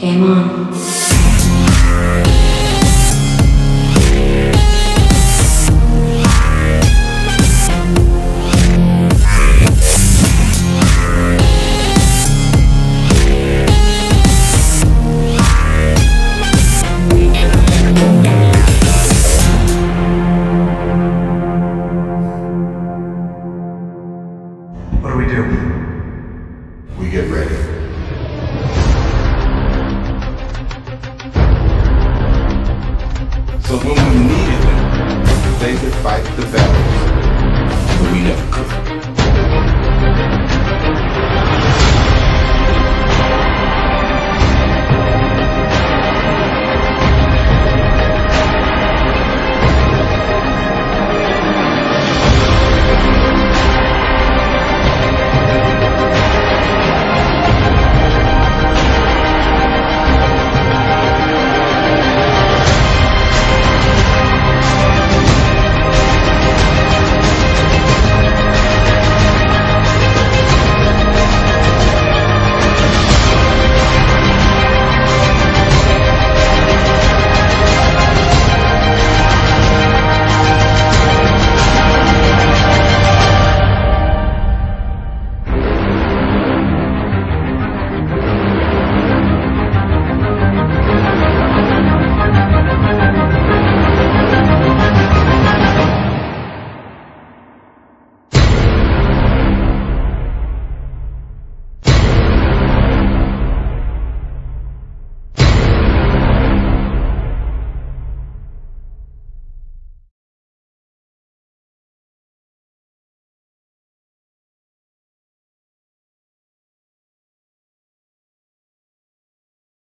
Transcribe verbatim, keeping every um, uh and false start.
Game on. What do we do? We get ready. So when we needed them, they could fight the battles, but we never could.